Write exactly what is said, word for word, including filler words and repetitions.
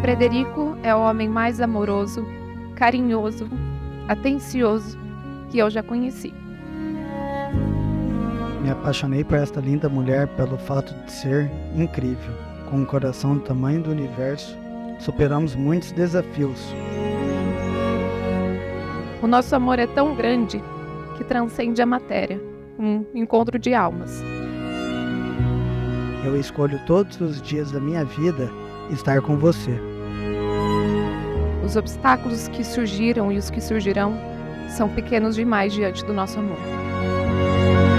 Frederico é o homem mais amoroso, carinhoso, atencioso que eu já conheci. Me apaixonei por esta linda mulher pelo fato de ser incrível. Com um coração do tamanho do universo, superamos muitos desafios. O nosso amor é tão grande que transcende a matéria, um encontro de almas. Eu escolho todos os dias da minha vida estar com você. Os obstáculos que surgiram e os que surgirão são pequenos demais diante do nosso amor.